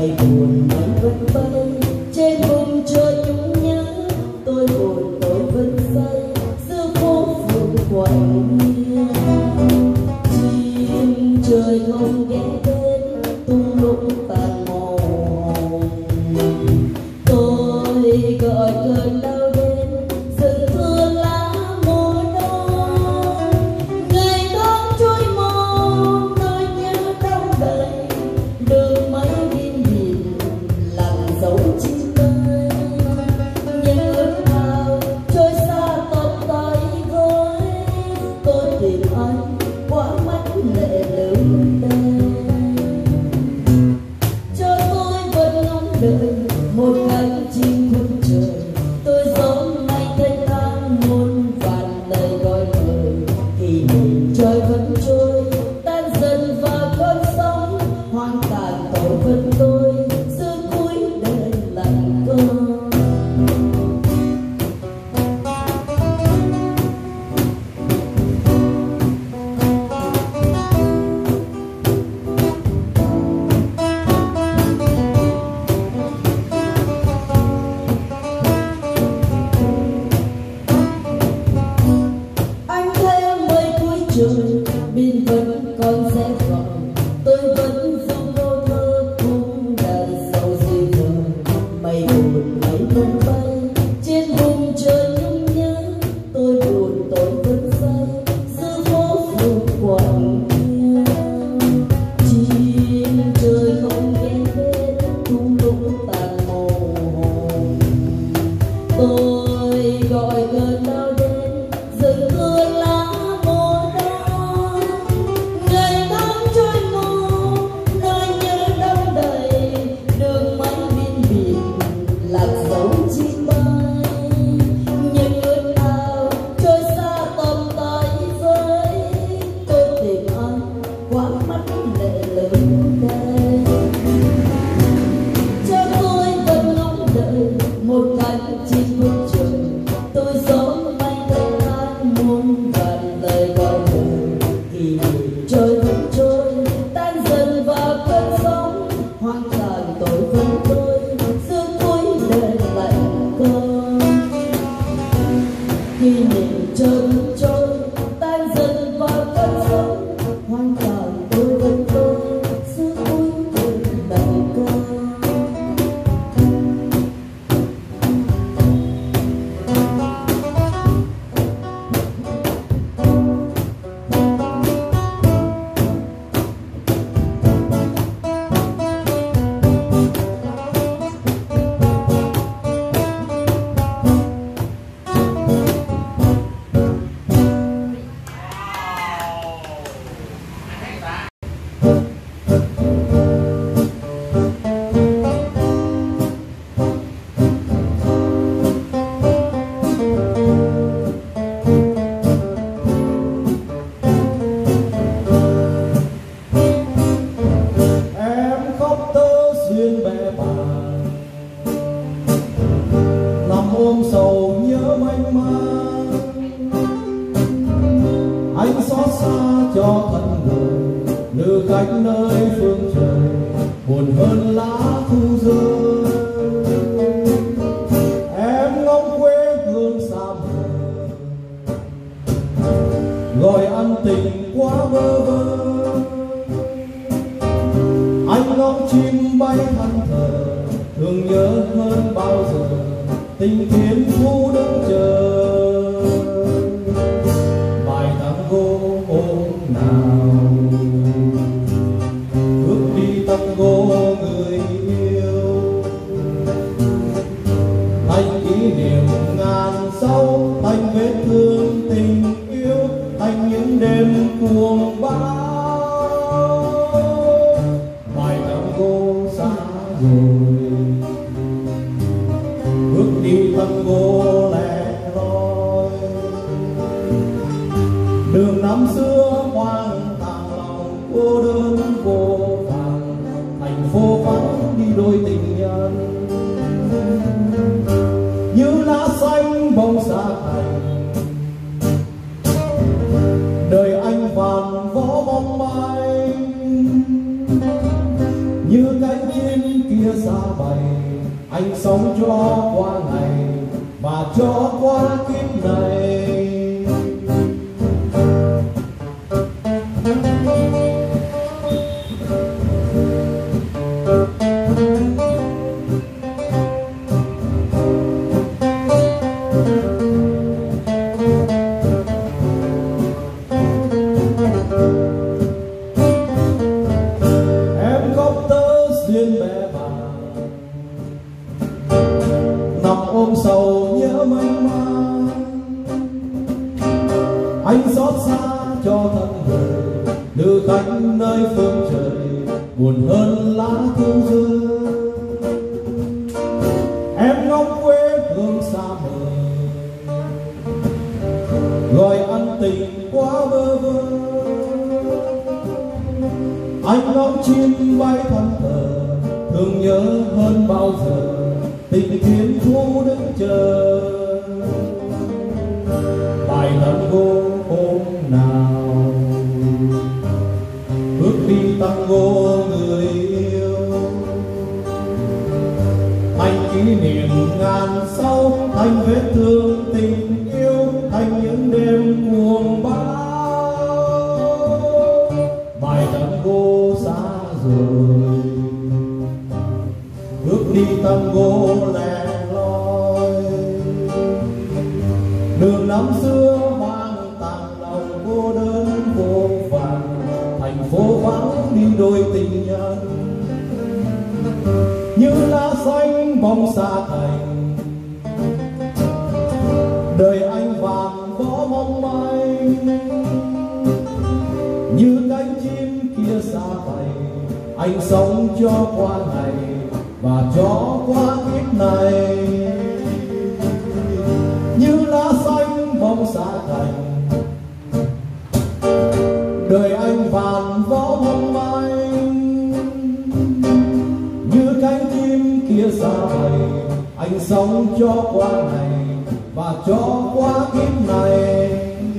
mây buồn mây vẫn bay trên vùng trời nhung nhớ. Tôi buồn tôi vẫn say giữa phố phường quạnh hiu. Chim trời không ghé đến tung lúc tàn mòn. Tôi gọi cơn đau đến rừng thưa lá mùa đông. Ngày tháng trôi mau nỗi nhớ đong đầy đường mây biên biển lặng dấu chim bay. Những ước ao trôi xa tóc tay với tôi tìm anh qua mắt lệ lưu tên. Cho tôi vẫn ngóng đợi một cánh chim khuất trời. Tôi giống mây thanh thang muôn vàn lời gọi mời. Kỷ niệm trời vẫn trôi tan dần vào cơn sóng hoang tàn. Tôi vẫn tôi giữa cuối đời lặng cơn. Biên vẫn còn sẽ còn tôi vẫn dung vô thơ cũng đàn sầu dịu dàng. Mây buồn mây vẫn bay trên vùng trời nhung nhớ. Tôi buồn tôi vẫn say giữa phố phường quạnh hiu. Chim trời không ghé đến tung lúc tàn mòn. Tôi gọi cơn đau đến rừng thưa lá. Một cánh chim khuất trời. Tôi giống mây thanh thang muôn vàn lời gọi mời. Kỷ niệm trời vẫn trôi tan dần vào cơn sóng hoang tàn. Tôi vẫn tôi giữa cuối đời lạnh cơn. Kỷ niệm trời vẫn trôi tan dần vào cơn sóng hoang tàn. Tôi vẫn tôi giữa cuối đời lạnh cơn. Ôm sầu nhớ mênh mang, anh xót xa cho thân người như cách nơi phương trời buồn hơn lá thu rơi. Em ngóng quê hương xa mờ gọi ăn tình quá bơ vơ. Anh ngóng chim bay than thở thương nhớ hơn bao giờ tình thiên phú đứng chờ. Bài tango ôm nào bước đi tango người yêu, thành kỷ niệm ngàn sau, thành vết thương tình yêu, thành những đêm cuồng bão. Bài tango xa rồi bước đi tango lẻ loi, đường năm xưa hoang tàn lòng cô đơn vô vàn, thành phố vắng đi đôi tình nhân như lá xanh bông xa thành. Đời anh vàn võ bóng bay như cánh chim kia xa bầy, anh sống cho qua ngày và cho qua kiếp này. Duyên bé bàng nằm ôm sầu nhớ mênh mang, anh xót xa cho thân người đưa cánh nơi phương trời buồn hơn lá thu rơi. Em ngóng quê hương xa vời gọi ân tình quá bơ vơ, anh ngóng chim bay thân thờ thương nhớ hơn bao giờ tình thiên thu đứng chờ. Bài tango hôm nào bước đi tango người yêu, thành kỷ niệm ngàn sau, thành vết thương tình yêu, thành những đêm buồn bã. Bài tango xa rồi bước đi tango lẻ loi, đường năm xưa mang tàn lòng cô đơn vô vàn, thành phố vắng đi đôi tình nhân như lá xanh bóng xa thành. Đời anh vàng võ mong manh như cánh chim kia xa bay, anh sống cho qua ngày và cho qua kiếp này. Như lá xanh bóng xa thành, đời anh vàn võ mong manh như cánh chim kia xa bay, anh sống cho qua ngày và cho qua kiếp này.